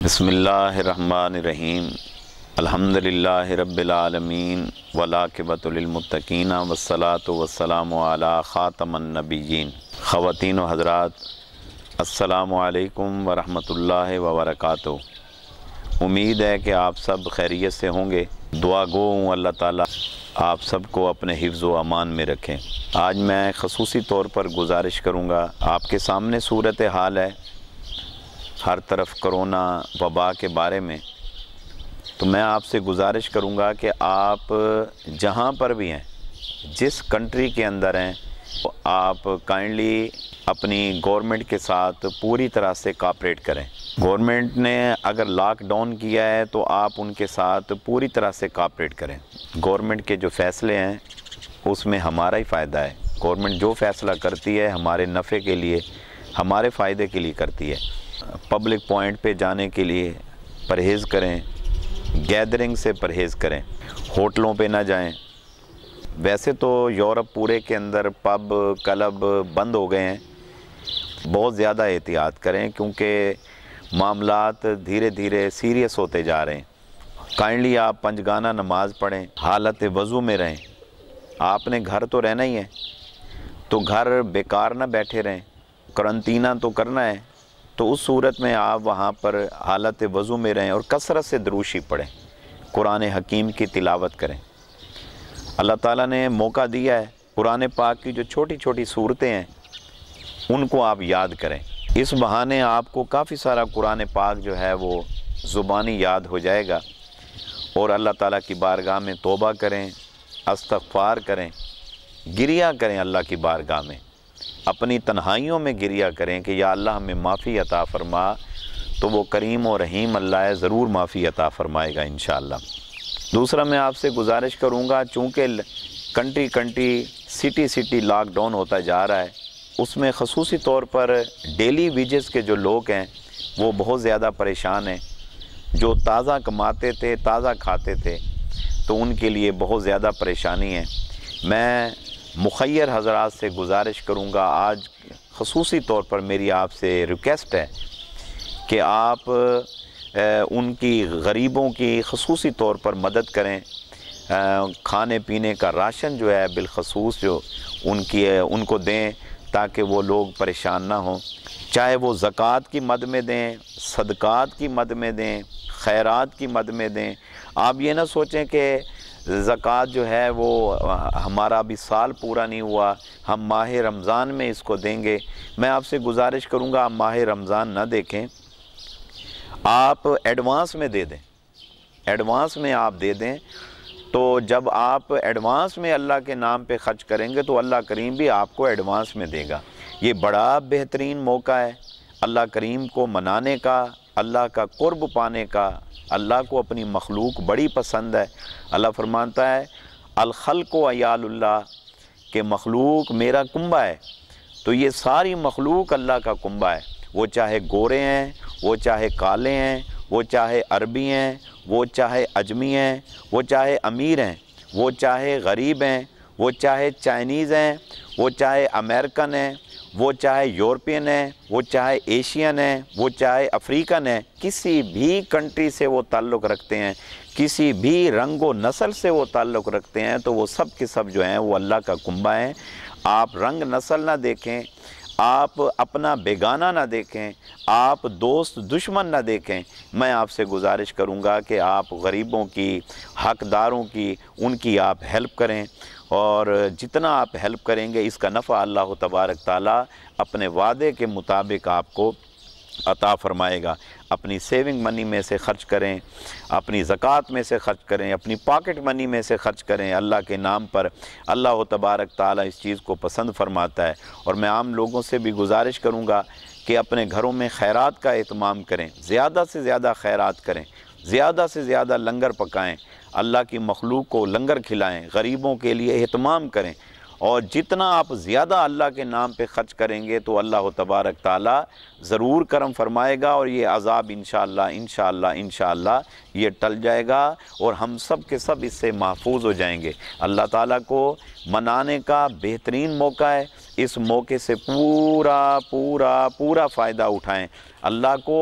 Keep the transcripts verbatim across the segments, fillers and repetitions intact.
बिस्मिल्लाहिर्रहमानिर्रहीम अल्हम्दुलिल्लाहि रब्बिल आलमीन वलाक़िबतु लिलमुत्तक़ीन वस्सलातु वस्सलामु अला ख़ातमन नबिय्यीन। ख़वातीन व हज़रात, अस्सलामु अलैकुम व रहमतुल्लाहि व बरकातुहू। उम्मीद है कि आप सब खैरियत से होंगे। दुआ गो हूँ अल्लाह ताला आप सबको अपने हिफ्ज़ व अमान में रखें। आज मैं ख़ुसूसी तौर पर गुजारिश करूँगा, आपके सामने सूरत हाल है हर तरफ कोरोना वबा के बारे में, तो मैं आपसे गुजारिश करूँगा कि आप जहाँ पर भी हैं, जिस कंट्री के अंदर हैं, तो आप काइंडली अपनी गवर्नमेंट के साथ पूरी तरह से कोऑपरेट करें। गवर्नमेंट ने अगर लॉकडाउन किया है तो आप उनके साथ पूरी तरह से कोऑपरेट करें। गवर्नमेंट के जो फ़ैसले हैं उसमें हमारा ही फ़ायदा है। गवर्नमेंट जो फ़ैसला करती है हमारे नफ़े के लिए, हमारे फ़ायदे के लिए करती है। पब्लिक पॉइंट पे जाने के लिए परहेज़ करें, गैदरिंग से परहेज़ करें, होटलों पे ना जाएं। वैसे तो यूरोप पूरे के अंदर पब क्लब बंद हो गए हैं। बहुत ज़्यादा एहतियात करें क्योंकि मामलात धीरे धीरे सीरियस होते जा रहे हैं। काइंडली आप पंजगाना नमाज़ पढ़ें, हालत वज़ू में रहें। आपने घर तो रहना ही है, तो घर बेकार ना बैठे रहें, करंतना तो करना है। तो उस सूरत में आप वहाँ पर हालत वज़ू में रहें और कसरत से दरूशी पढ़ें, कुरान हकीम की तिलावत करें। अल्लाह ताला ने मौका दिया है, कुरान पाक की जो छोटी छोटी सूरतें हैं उनको आप याद करें। इस बहाने आपको काफ़ी सारा कुरान पाक जो है वो ज़ुबानी याद हो जाएगा। और अल्लाह ताला की बारगाह में तौबा करें, इस्तग़फ़ार करें, गिरिया करें अल्लाह की बारगाह में, अपनी तन्हाइयों में गिरिया करें कि या अल्लाह हमें माफ़ी अता फ़रमा। तो वो करीम और रहीम अल्लाह है, ज़रूर माफ़ी अता फ़रमाएगा इंशाअल्लाह। दूसरा मैं आपसे गुजारिश करूँगा, चूँकि country country city city lockdown होता जा रहा है, उसमें ख़ुसूसी तौर पर डेली वेजेस के जो लोग हैं वो बहुत ज़्यादा परेशान हैं। जो ताज़ा कमाते थे, ताज़ा खाते थे, तो उनके लिए बहुत ज़्यादा परेशानी है। मैं मुखय्यर हज़रात से गुजारिश करूँगा, आज ख़ुसूसी तौर पर मेरी आपसे रिक्वेस्ट है कि आप उनकी गरीबों की ख़ुसूसी तौर पर मदद करें। खाने पीने का राशन जो है बिलख़ुसूस जो उनकी उनको दें ताकि वो लोग परेशान ना हों। चाहे वो ज़कात की मद में दें, सदक़ात की मद में दें, खैरात की मद में दें। आप ये ना सोचें कि ज़कात जो है वो हमारा अभी साल पूरा नहीं हुआ, हम माह रमज़ान में इसको देंगे। मैं आपसे गुजारिश करूँगा आप माह रमज़ान ना देखें, आप एडवांस में दे दें। एडवांस में आप दे दें, तो जब आप एडवांस में अल्लाह के नाम पे ख़र्च करेंगे तो अल्लाह करीम भी आपको एडवांस में देगा। ये बड़ा बेहतरीन मौका है अल्लाह करीम को मनाने का, अल्लाह का क़ुर्ब पाने का। अल्लाह को अपनी मखलूक बड़ी पसंद है। अल्लाह फरमाता है अल खल्क़ु अयालुल्लाह, के मखलूक मेरा कुंबा है। तो ये सारी मखलूक अल्लाह का कुंबा है। वो चाहे गोरे हैं, वो चाहे काले हैं, वो चाहे अरबी हैं, वो चाहे अजमी हैं, वो चाहे अमीर हैं, वो चाहे गरीब हैं, वो चाहे चाइनीज़ हैं, वो चाहे अमेरिकन हैं, वो चाहे यूरोपियन है, वो चाहे एशियन है, वो चाहे अफ्रीकन है, किसी भी कंट्री से वो ताल्लुक़ रखते हैं, किसी भी रंग व नस्ल से वो ताल्लुक़ रखते हैं, तो वो सब के सब जो हैं वो अल्लाह का कुंबा हैं। आप रंग नस्ल ना देखें, आप अपना बेगाना ना देखें, आप दोस्त दुश्मन ना देखें। मैं आपसे गुजारिश करूंगा कि आप गरीबों की, हकदारों की, उनकी आप हेल्प करें। और जितना आप हेल्प करेंगे इसका नफ़ा अल्लाह तबारक ताला अपने वादे के मुताबिक आपको अता फ़रमाएगा। अपनी सेविंग मनी में से ख़र्च करें, अपनी ज़कात में से ख़र्च करें, अपनी पॉकेट मनी में से ख़र्च करें अल्लाह के नाम पर। अल्लाह तबारक ताला इस चीज़ को पसंद फ़रमाता है। और मैं आम लोगों से भी गुजारिश करूँगा कि अपने घरों में खैरात का एहतमाम करें, ज़्यादा से ज़्यादा खैरात करें, ज़्यादा से ज़्यादा लंगर पकाएँ, अल्लाह की मखलूक को लंगर खिलाएँ, गरीबों के लिए एहतमाम करें। और जितना आप ज़्यादा अल्लाह के नाम पे ख़र्च करेंगे तो अल्लाह तबारक ताला ज़रूर करम फ़रमाएगा और ये अज़ाब इंशाअल्लाह इंशाअल्लाह इंशाअल्लाह ये टल जाएगा और हम सब के सब इससे महफूज हो जाएंगे। अल्लाह ताला को मनाने का बेहतरीन मौका है। इस मौके से पूरा पूरा पूरा फ़ायदा उठाएं। अल्लाह को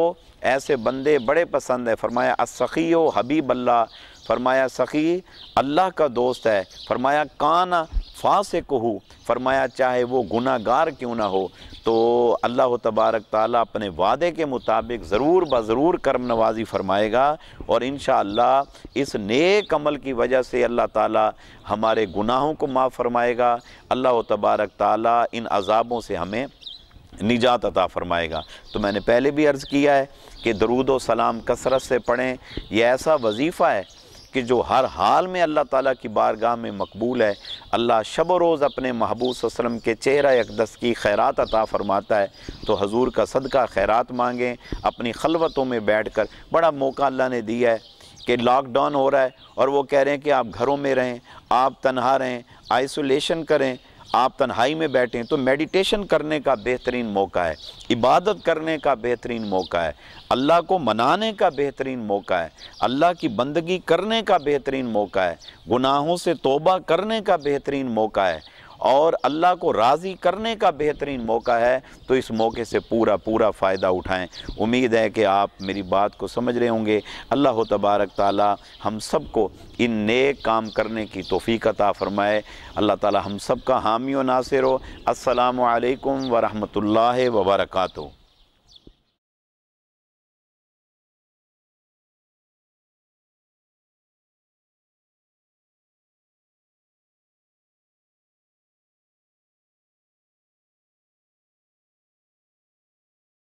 ایسے بندے بڑے پسند ہے۔ فرمایا السخی و حبیب اللہ، فرمایا سخی اللہ کا دوست ہے۔ فرمایا کان فاسقہ، فرمایا چاہے وہ گناہ گار کیوں نہ ہو، تو اللہ تبارک تعالیٰ اپنے وعدے کے مطابق ضرور بضرور کرم نوازی فرمائے گا، اور انشاءاللہ اس نیک عمل کی وجہ سے اللہ تعالیٰ ہمارے گناہوں کو معاف فرمائے گا، اللہ تبارک تعالیٰ ان عذابوں سے ہمیں نجات عطا فرمائے گا۔ تو میں نے پہلے بھی عرض کیا ہے کہ درود و سلام کثرت سے پڑھیں، یہ ایسا وظیفہ ہے کہ جو ہر حال میں اللہ تعالیٰ کی بارگاہ میں مقبول ہے۔ اللہ شب و روز اپنے محبوب صلی اللہ علیہ وسلم کے چہرہ اقدس کی خیرات عطا فرماتا ہے، تو حضور کا صدقہ خیرات مانگیں اپنی خلوتوں میں بیٹھ کر۔ بڑا موقع اللہ نے دیا ہے کہ لاک ڈاؤن ہو رہا ہے اور وہ کہہ رہے ہیں کہ آپ گھروں میں رہیں، آپ تنہا رہیں، آئسولیشن کریں، آپ تنہائی میں بیٹھیں، تو میڈیٹیشن کرنے کا بہترین موقع ہے، عبادت کرنے کا بہترین موقع ہے، اللہ کو منانے کا بہترین موقع ہے، اللہ کی بندگی کرنے کا بہترین موقع ہے، گناہوں سے توبہ کرنے کا بہترین موقع ہے، اور اللہ کو راضی کرنے کا بہترین موقع ہے۔ تو اس موقع سے پورا پورا فائدہ اٹھائیں۔ امید ہے کہ آپ میری بات کو سمجھ رہے ہوں گے۔ اللہ تبارک تعالی ہم سب کو ان نیک کام کرنے کی توفیق عطا فرمائے۔ اللہ تعالی ہم سب کا حامی و ناصر ہو۔ السلام علیکم ورحمۃ اللہ وبرکاتہ۔